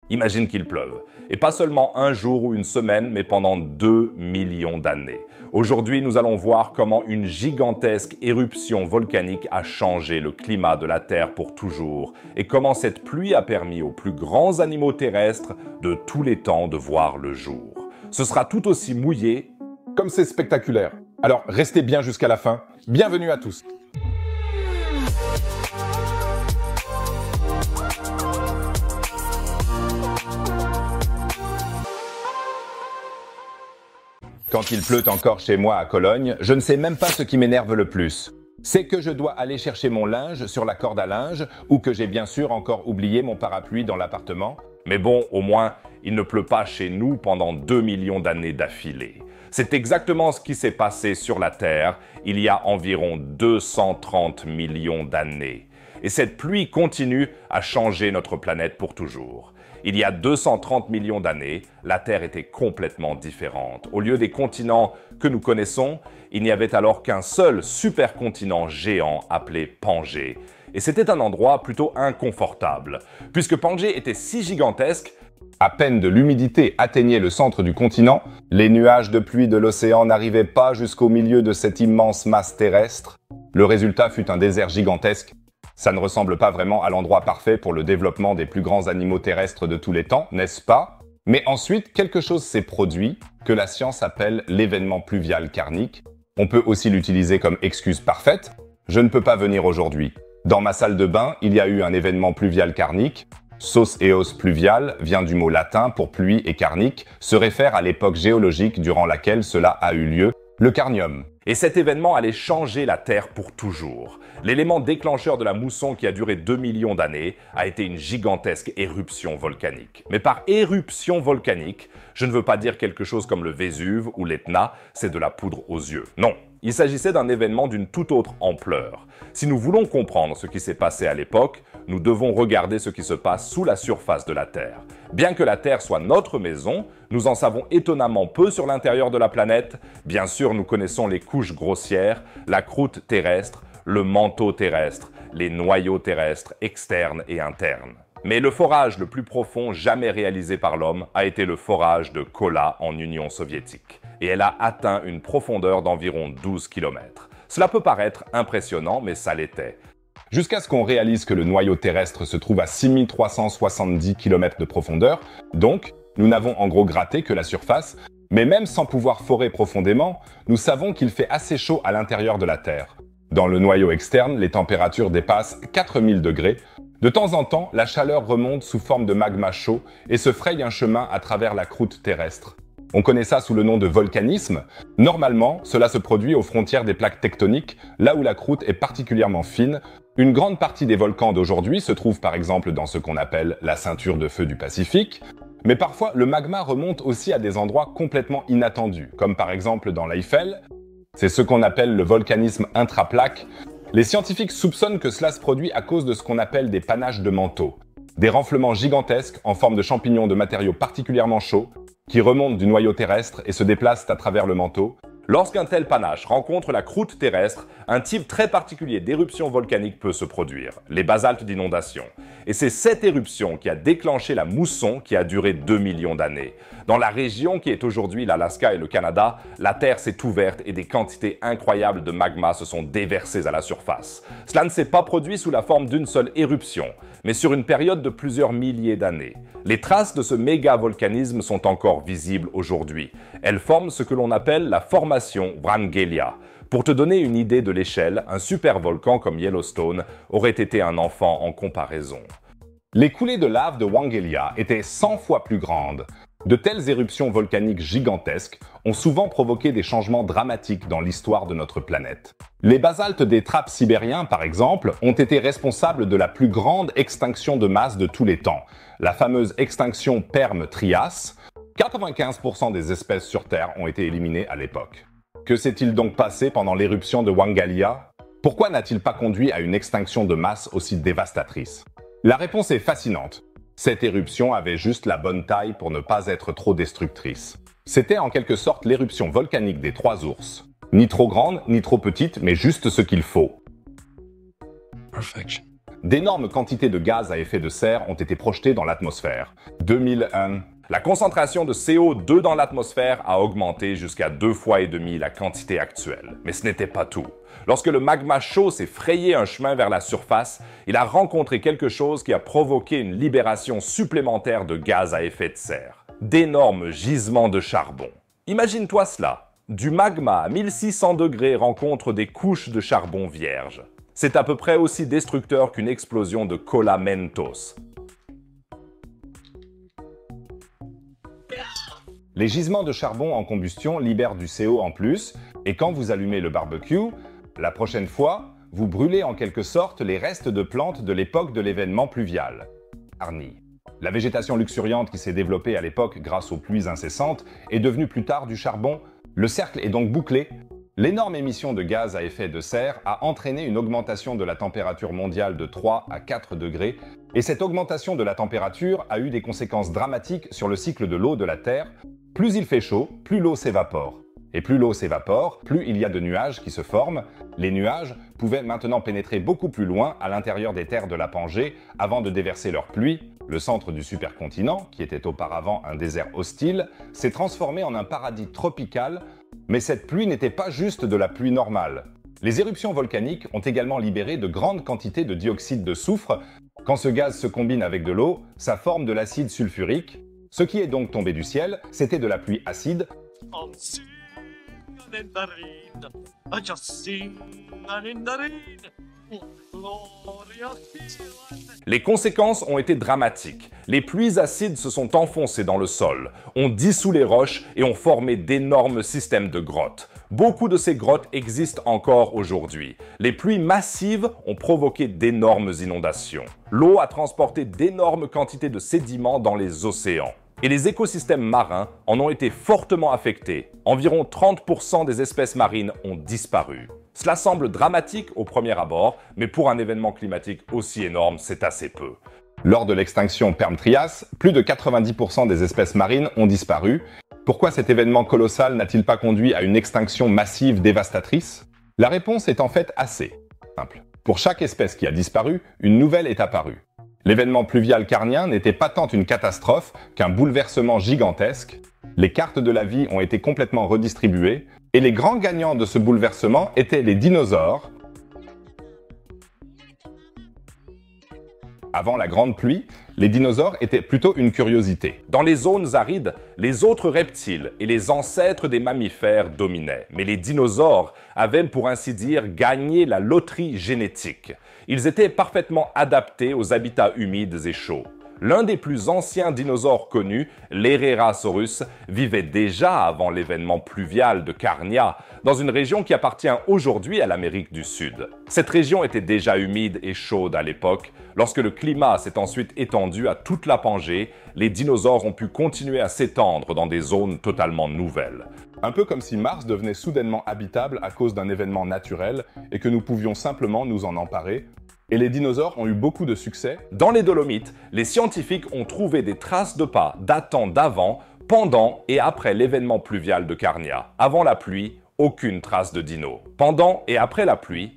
Imagine qu'il pleuve. Et pas seulement un jour ou une semaine, mais pendant 2 millions d'années. Aujourd'hui, nous allons voir comment une gigantesque éruption volcanique a changé le climat de la Terre pour toujours et comment cette pluie a permis aux plus grands animaux terrestres de tous les temps de voir le jour. Ce sera tout aussi mouillé comme c'est spectaculaire. Alors, restez bien jusqu'à la fin. Bienvenue à tous. Quand il pleut encore chez moi à Cologne, je ne sais même pas ce qui m'énerve le plus. C'est que je dois aller chercher mon linge sur la corde à linge ou que j'ai bien sûr encore oublié mon parapluie dans l'appartement. Mais bon, au moins, il ne pleut pas chez nous pendant 2 millions d'années d'affilée. C'est exactement ce qui s'est passé sur la Terre il y a environ 230 millions d'années. Et cette pluie continue à changer notre planète pour toujours. Il y a 230 millions d'années, la Terre était complètement différente. Au lieu des continents que nous connaissons, il n'y avait alors qu'un seul supercontinent géant appelé Pangée. Et c'était un endroit plutôt inconfortable, puisque Pangée était si gigantesque. À peine de l'humidité atteignait le centre du continent, les nuages de pluie de l'océan n'arrivaient pas jusqu'au milieu de cette immense masse terrestre. Le résultat fut un désert gigantesque. Ça ne ressemble pas vraiment à l'endroit parfait pour le développement des plus grands animaux terrestres de tous les temps, n'est-ce pas? Mais ensuite, quelque chose s'est produit que la science appelle l'événement pluvial karnique. On peut aussi l'utiliser comme excuse parfaite. Je ne peux pas venir aujourd'hui. Dans ma salle de bain, il y a eu un événement pluvial karnique. Sos eos pluvial vient du mot latin pour pluie et karnique, se réfère à l'époque géologique durant laquelle cela a eu lieu, le Carnium. Et cet événement allait changer la Terre pour toujours. L'élément déclencheur de la mousson qui a duré 2 millions d'années a été une gigantesque éruption volcanique. Mais par éruption volcanique, je ne veux pas dire quelque chose comme le Vésuve ou l'Etna, c'est de la poudre aux yeux. Non, il s'agissait d'un événement d'une toute autre ampleur. Si nous voulons comprendre ce qui s'est passé à l'époque, nous devons regarder ce qui se passe sous la surface de la Terre. Bien que la Terre soit notre maison, nous en savons étonnamment peu sur l'intérieur de la planète. Bien sûr, nous connaissons les couches grossières, la croûte terrestre, le manteau terrestre, les noyaux terrestres externes et internes. Mais le forage le plus profond jamais réalisé par l'homme a été le forage de Kola en Union soviétique. Et elle a atteint une profondeur d'environ 12 km. Cela peut paraître impressionnant, mais ça l'était. Jusqu'à ce qu'on réalise que le noyau terrestre se trouve à 6370 km de profondeur, donc nous n'avons en gros gratté que la surface, mais même sans pouvoir forer profondément, nous savons qu'il fait assez chaud à l'intérieur de la Terre. Dans le noyau externe, les températures dépassent 4000 degrés. De temps en temps, la chaleur remonte sous forme de magma chaud et se fraye un chemin à travers la croûte terrestre. On connaît ça sous le nom de volcanisme. Normalement, cela se produit aux frontières des plaques tectoniques, là où la croûte est particulièrement fine. Une grande partie des volcans d'aujourd'hui se trouve par exemple dans ce qu'on appelle la ceinture de feu du Pacifique. Mais parfois, le magma remonte aussi à des endroits complètement inattendus, comme par exemple dans l'Eifel. C'est ce qu'on appelle le volcanisme intraplaque. Les scientifiques soupçonnent que cela se produit à cause de ce qu'on appelle des panaches de manteau. Des renflements gigantesques en forme de champignons de matériaux particulièrement chauds qui remontent du noyau terrestre et se déplacent à travers le manteau. Lorsqu'un tel panache rencontre la croûte terrestre, un type très particulier d'éruption volcanique peut se produire, les basaltes d'inondation. Et c'est cette éruption qui a déclenché la mousson qui a duré 2 millions d'années. Dans la région qui est aujourd'hui l'Alaska et le Canada, la Terre s'est ouverte et des quantités incroyables de magma se sont déversées à la surface. Cela ne s'est pas produit sous la forme d'une seule éruption, mais sur une période de plusieurs milliers d'années. Les traces de ce méga-volcanisme sont encore visibles aujourd'hui. Elles forment ce que l'on appelle la formation Wrangélia. Pour te donner une idée de l'échelle, un supervolcan comme Yellowstone aurait été un enfant en comparaison. Les coulées de lave de Wrangélia étaient 100 fois plus grandes. De telles éruptions volcaniques gigantesques ont souvent provoqué des changements dramatiques dans l'histoire de notre planète. Les basaltes des trappes sibériens, par exemple, ont été responsables de la plus grande extinction de masse de tous les temps, la fameuse extinction Perm-Trias. 95% des espèces sur Terre ont été éliminées à l'époque. Que s'est-il donc passé pendant l'éruption de Wrangélia? Pourquoi n'a-t-il pas conduit à une extinction de masse aussi dévastatrice? La réponse est fascinante. Cette éruption avait juste la bonne taille pour ne pas être trop destructrice. C'était en quelque sorte l'éruption volcanique des 3 ours. Ni trop grande, ni trop petite, mais juste ce qu'il faut. Perfection. d'énormes quantités de gaz à effet de serre ont été projetées dans l'atmosphère. 2001. La concentration de CO2 dans l'atmosphère a augmenté jusqu'à 2,5 fois la quantité actuelle. Mais ce n'était pas tout. Lorsque le magma chaud s'est frayé un chemin vers la surface, il a rencontré quelque chose qui a provoqué une libération supplémentaire de gaz à effet de serre. D'énormes gisements de charbon. Imagine-toi cela. Du magma à 1600 degrés rencontre des couches de charbon vierge. C'est à peu près aussi destructeur qu'une explosion de Cola Mentos. Les gisements de charbon en combustion libèrent du CO en plus, et quand vous allumez le barbecue, la prochaine fois, vous brûlez en quelque sorte les restes de plantes de l'époque de l'événement pluvial. Arnie. La végétation luxuriante qui s'est développée à l'époque grâce aux pluies incessantes est devenue plus tard du charbon. Le cercle est donc bouclé. L'énorme émission de gaz à effet de serre a entraîné une augmentation de la température mondiale de 3 à 4 degrés, et cette augmentation de la température a eu des conséquences dramatiques sur le cycle de l'eau de la Terre. Plus il fait chaud, plus l'eau s'évapore. Et plus l'eau s'évapore, plus il y a de nuages qui se forment. Les nuages pouvaient maintenant pénétrer beaucoup plus loin à l'intérieur des terres de la Pangée avant de déverser leur pluie. Le centre du supercontinent, qui était auparavant un désert hostile, s'est transformé en un paradis tropical, mais cette pluie n'était pas juste de la pluie normale. Les éruptions volcaniques ont également libéré de grandes quantités de dioxyde de soufre. Quand ce gaz se combine avec de l'eau, ça forme de l'acide sulfurique. Ce qui est donc tombé du ciel, c'était de la pluie acide. Les conséquences ont été dramatiques. Les pluies acides se sont enfoncées dans le sol, ont dissous les roches et ont formé d'énormes systèmes de grottes. Beaucoup de ces grottes existent encore aujourd'hui. Les pluies massives ont provoqué d'énormes inondations. L'eau a transporté d'énormes quantités de sédiments dans les océans. Et les écosystèmes marins en ont été fortement affectés. Environ 30% des espèces marines ont disparu. Cela semble dramatique au premier abord, mais pour un événement climatique aussi énorme, c'est assez peu. Lors de l'extinction Perm-Trias, plus de 90% des espèces marines ont disparu. Pourquoi cet événement colossal n'a-t-il pas conduit à une extinction massive dévastatrice? La réponse est en fait assez simple. Pour chaque espèce qui a disparu, une nouvelle est apparue. L'événement pluvial carnien n'était pas tant une catastrophe qu'un bouleversement gigantesque. Les cartes de la vie ont été complètement redistribuées, et les grands gagnants de ce bouleversement étaient les dinosaures. Avant la grande pluie, les dinosaures étaient plutôt une curiosité. Dans les zones arides, les autres reptiles et les ancêtres des mammifères dominaient. Mais les dinosaures avaient, pour ainsi dire, gagné la loterie génétique. Ils étaient parfaitement adaptés aux habitats humides et chauds. L'un des plus anciens dinosaures connus, l'Herrerasaurus, vivait déjà avant l'événement pluvial de Carnia, dans une région qui appartient aujourd'hui à l'Amérique du Sud. Cette région était déjà humide et chaude à l'époque. Lorsque le climat s'est ensuite étendu à toute la Pangée, les dinosaures ont pu continuer à s'étendre dans des zones totalement nouvelles. Un peu comme si Mars devenait soudainement habitable à cause d'un événement naturel et que nous pouvions simplement nous en emparer. Et les dinosaures ont eu beaucoup de succès. Dans les Dolomites, les scientifiques ont trouvé des traces de pas datant d'avant, pendant et après l'événement pluvial de Carnia. Avant la pluie, aucune trace de dino. Pendant et après la pluie,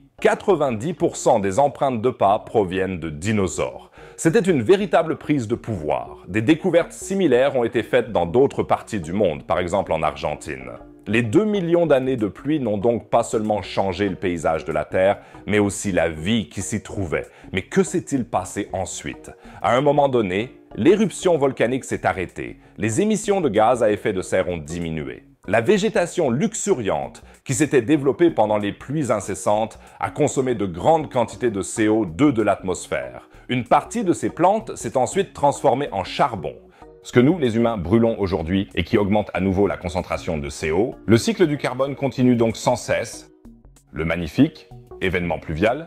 90% des empreintes de pas proviennent de dinosaures. C'était une véritable prise de pouvoir. Des découvertes similaires ont été faites dans d'autres parties du monde, par exemple en Argentine. Les 2 millions d'années de pluie n'ont donc pas seulement changé le paysage de la Terre, mais aussi la vie qui s'y trouvait. Mais que s'est-il passé ensuite? À un moment donné, l'éruption volcanique s'est arrêtée. Les émissions de gaz à effet de serre ont diminué. La végétation luxuriante, qui s'était développée pendant les pluies incessantes, a consommé de grandes quantités de CO2 de l'atmosphère. Une partie de ces plantes s'est ensuite transformée en charbon. Ce que nous, les humains, brûlons aujourd'hui et qui augmente à nouveau la concentration de CO, le cycle du carbone continue donc sans cesse. Le magnifique événement pluvial.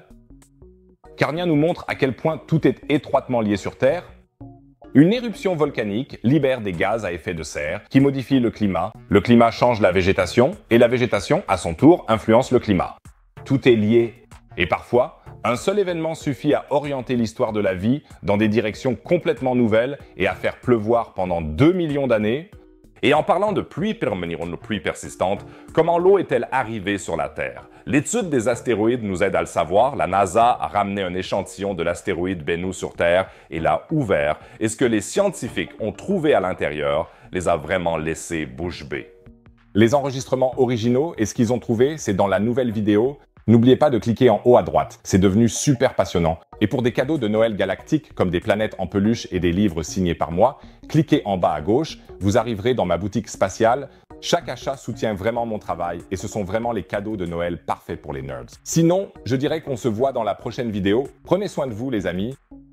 Carnia nous montre à quel point tout est étroitement lié sur Terre. Une éruption volcanique libère des gaz à effet de serre qui modifient le climat. Le climat change la végétation et la végétation, à son tour, influence le climat. Tout est lié. Et parfois, un seul événement suffit à orienter l'histoire de la vie dans des directions complètement nouvelles et à faire pleuvoir pendant 2 millions d'années. Et en parlant de pluie persistante, comment l'eau est-elle arrivée sur la Terre? L'étude des astéroïdes nous aide à le savoir. La NASA a ramené un échantillon de l'astéroïde Bennu sur Terre et l'a ouvert. Et ce que les scientifiques ont trouvé à l'intérieur les a vraiment laissés bouche bée. Les enregistrements originaux et ce qu'ils ont trouvé, c'est dans la nouvelle vidéo. N'oubliez pas de cliquer en haut à droite, c'est devenu super passionnant. Et pour des cadeaux de Noël galactique, comme des planètes en peluche et des livres signés par moi, cliquez en bas à gauche, vous arriverez dans ma boutique spatiale. Chaque achat soutient vraiment mon travail et ce sont vraiment les cadeaux de Noël parfaits pour les nerds. Sinon, je dirais qu'on se voit dans la prochaine vidéo. Prenez soin de vous les amis.